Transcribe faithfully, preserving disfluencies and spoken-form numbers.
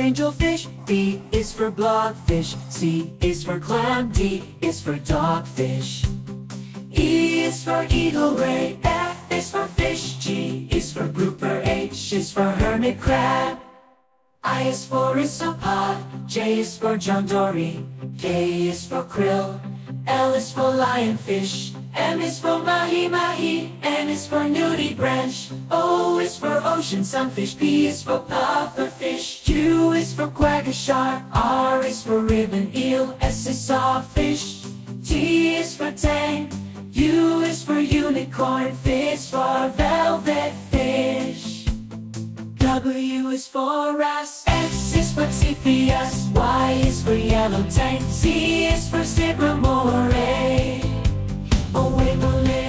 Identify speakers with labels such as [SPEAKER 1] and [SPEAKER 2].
[SPEAKER 1] angelfish. B is for blobfish. C is for clam. D is for dogfish. E is for eagle ray. F is for fish. G is for grouper. H is for hermit crab. I is for isopod. J is for John Dory. K is for krill. L is for lionfish. M is for mahi-mahi. N is for nudibranch. O is for ocean sunfish. P is for pufferfish. Q is for quagga R is for ribbon eel. S is sawfish. T is for tang. U is for unicorn. V is for velvet fish. W is for wrasse. X is for Cepheus. Y is for yellow tang. Z is for Zebra Morray. Oh, wait,